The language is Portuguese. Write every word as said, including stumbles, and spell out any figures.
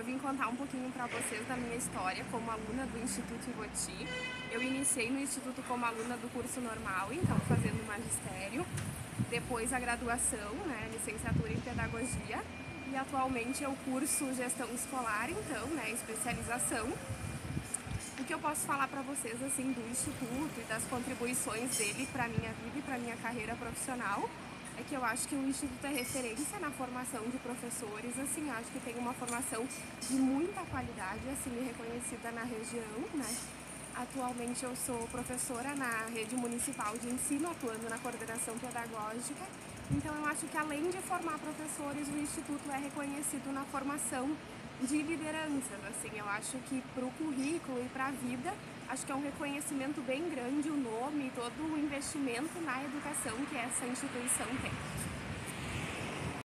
vim contar um pouquinho para vocês da minha história como aluna do Instituto Ivoti. Eu iniciei no Instituto como aluna do curso normal, então fazendo magistério, depois a graduação, né, licenciatura em pedagogia, e atualmente eu curso gestão escolar, então, né, especialização. O que eu posso falar para vocês assim do Instituto e das contribuições dele para minha vida e para minha carreira profissional é que eu acho que o Instituto é referência na formação de professores, assim, acho que tem uma formação de muita qualidade, assim, reconhecida na região, né? Atualmente eu sou professora na rede municipal de ensino, atuando na coordenação pedagógica, então eu acho que além de formar professores, o Instituto é reconhecido na formação de lideranças, assim, eu acho que para o currículo e para a vida, acho que é um reconhecimento bem grande o nome e todo o investimento na educação que essa instituição tem.